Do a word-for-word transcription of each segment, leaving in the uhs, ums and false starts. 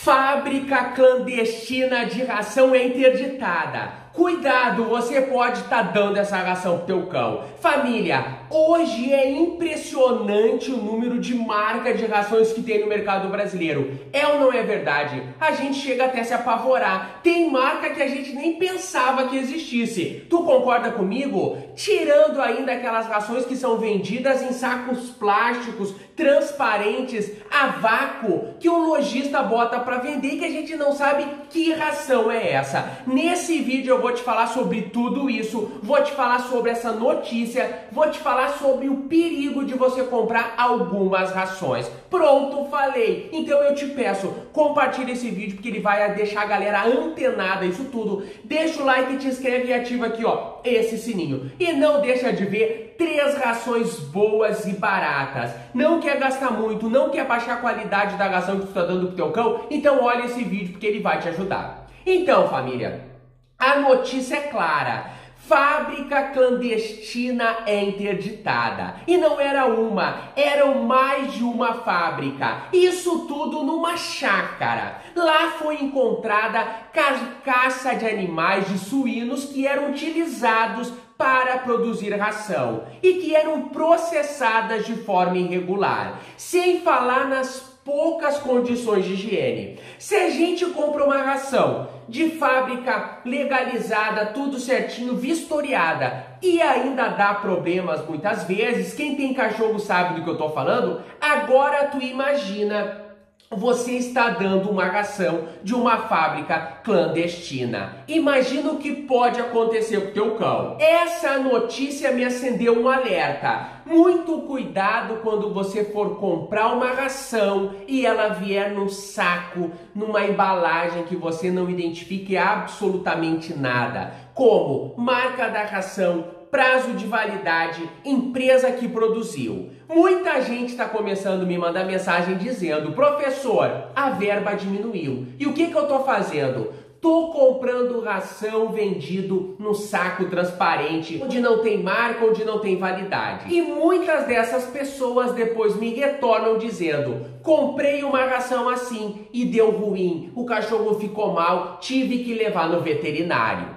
Fábrica clandestina de ração é interditada. Cuidado, você pode estar tá dando essa ração pro teu cão. Família, hoje é impressionante o número de marcas de rações que tem no mercado brasileiro. É ou não é verdade? A gente chega até a se apavorar. Tem marca que a gente nem pensava que existisse. Tu concorda comigo? Tirando ainda aquelas rações que são vendidas em sacos plásticos, transparentes, a vácuo, que o lojista bota para vender e que a gente não sabe que ração é essa. Nesse vídeo eu vou te falar sobre tudo isso, vou te falar sobre essa notícia, vou te falar sobre o perigo de você comprar algumas rações. Pronto, falei. Então eu te peço, compartilhe esse vídeo porque ele vai deixar a galera antenada isso tudo. Deixa o like, te inscreve e ativa aqui, ó, esse sininho. E não deixa de ver três rações boas e baratas. Não quer gastar muito, não quer baixar a qualidade da ração que tu está dando pro teu cão? Então olha esse vídeo porque ele vai te ajudar. Então, família, a notícia é clara. Fábrica clandestina é interditada. E não era uma, eram mais de uma fábrica. Isso tudo numa chácara. Lá foi encontrada carcaça de animais de suínos que eram utilizados para produzir ração e que eram processadas de forma irregular, sem falar nas poucas condições de higiene. Se a gente compra uma ração de fábrica legalizada, tudo certinho, vistoriada, e ainda dá problemas muitas vezes, quem tem cachorro sabe do que eu tô falando, agora tu imagina você está dando uma ração de uma fábrica clandestina. Imagina o que pode acontecer com o teu cão. Essa notícia me acendeu um alerta. Muito cuidado quando você for comprar uma ração e ela vier num saco, numa embalagem que você não identifique absolutamente nada. Como marca da ração, prazo de validade, empresa que produziu. Muita gente está começando a me mandar mensagem dizendo: professor, a verba diminuiu. E o que, que eu estou fazendo? Tô comprando ração vendido no saco transparente, onde não tem marca, onde não tem validade. E muitas dessas pessoas depois me retornam dizendo: comprei uma ração assim e deu ruim, o cachorro ficou mal, tive que levar no veterinário.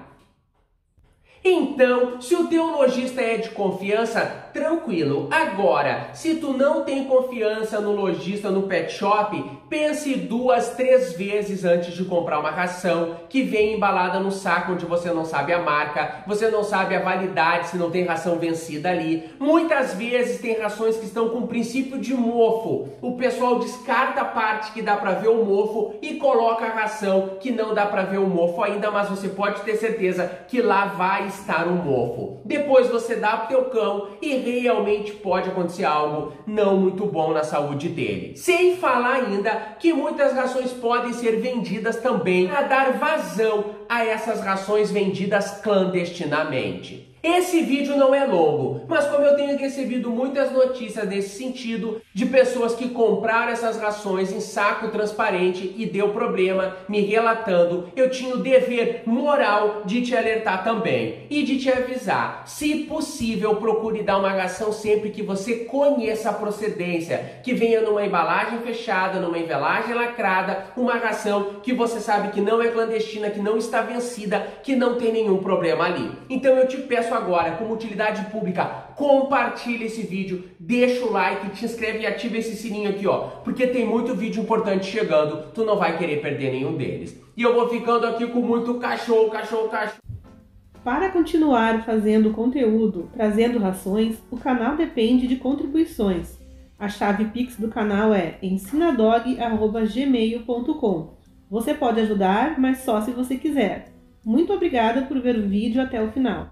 Então, se o teu lojista é de confiança, tranquilo. Agora, se tu não tem confiança no lojista, no pet shop, pense duas, três vezes antes de comprar uma ração que vem embalada no saco onde você não sabe a marca, você não sabe a validade, se não tem ração vencida ali. Muitas vezes tem rações que estão com princípio de mofo. O pessoal descarta a parte que dá para ver o mofo e coloca a ração que não dá para ver o mofo ainda, mas você pode ter certeza que lá vai estar o mofo. Depois você dá pro teu cão e realmente pode acontecer algo não muito bom na saúde dele. Sem falar ainda que muitas rações podem ser vendidas também para dar vazão a essas rações vendidas clandestinamente. Esse vídeo não é longo, mas como eu tenho recebido muitas notícias nesse sentido, de pessoas que compraram essas rações em saco transparente e deu problema, me relatando, eu tinha o dever moral de te alertar também e de te avisar. Se possível, procure dar uma ração sempre que você conheça a procedência, que venha numa embalagem fechada, numa embalagem lacrada, uma ração que você sabe que não é clandestina, que não está vencida, que não tem nenhum problema ali. Então eu te peço agora, como utilidade pública, compartilha esse vídeo, deixa o like, te inscreve e ativa esse sininho aqui, ó, porque tem muito vídeo importante chegando, tu não vai querer perder nenhum deles. E eu vou ficando aqui com muito cachorro, cachorro, cachorro. Para continuar fazendo conteúdo, trazendo rações, o canal depende de contribuições. A chave Pix do canal é ensinadog arroba gmail ponto com. Você pode ajudar, mas só se você quiser. Muito obrigada por ver o vídeo até o final.